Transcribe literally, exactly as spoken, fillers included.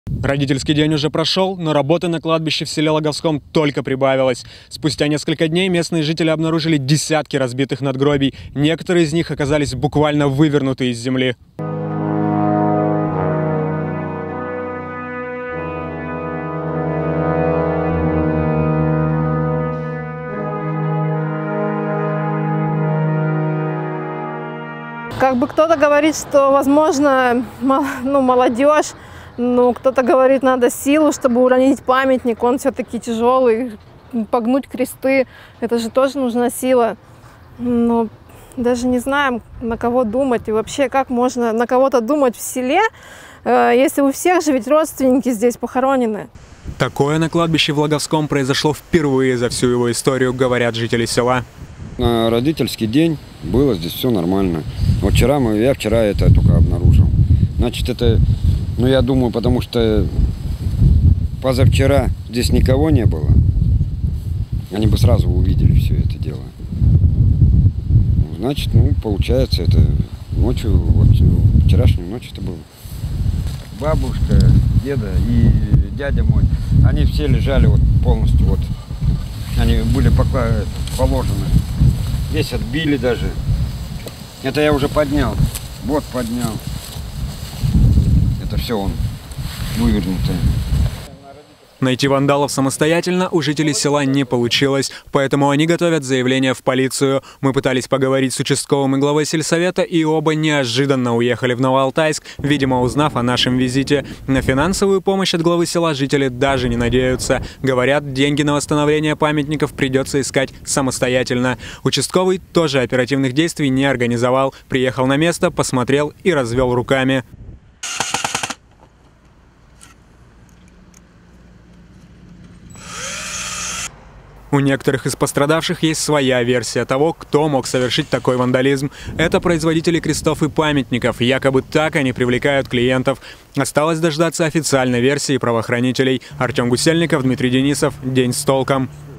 Родительский день уже прошел, но работы на кладбище в селе Логовском только прибавилось. Спустя несколько дней местные жители обнаружили десятки разбитых надгробий. Некоторые из них оказались буквально вывернуты из земли. Как бы кто-то говорит, что, возможно, ну, молодежь, ну, кто-то говорит, надо силу, чтобы уронить памятник, он все-таки тяжелый, погнуть кресты, это же тоже нужна сила. Но даже не знаем, на кого думать и вообще, как можно на кого-то думать в селе, если у всех же ведь родственники здесь похоронены. Такое на кладбище в Логовском произошло впервые за всю его историю, говорят жители села. На родительский день было здесь все нормально. Вот вчера мы, я вчера это только обнаружил. Значит, это, ну я думаю, потому что позавчера здесь никого не было. Они бы сразу увидели все это дело. Значит, ну, получается, это ночью, вот вчерашнюю ночь это было. Бабушка, деда и дядя мой, они все лежали вот полностью, вот. Они были положены. Здесь отбили даже. Это я уже поднял. Вот поднял. Это все он вывернутый. Найти вандалов самостоятельно у жителей села не получилось, поэтому они готовят заявление в полицию. Мы пытались поговорить с участковым и главой сельсовета, и оба неожиданно уехали в Новоалтайск, видимо, узнав о нашем визите. На финансовую помощь от главы села жители даже не надеются. Говорят, деньги на восстановление памятников придется искать самостоятельно. Участковый тоже оперативных действий не организовал. Приехал на место, посмотрел и развел руками. У некоторых из пострадавших есть своя версия того, кто мог совершить такой вандализм. Это производители крестов и памятников. Якобы так они привлекают клиентов. Осталось дождаться официальной версии правоохранителей. Артем Гусельников, Дмитрий Денисов. День с толком.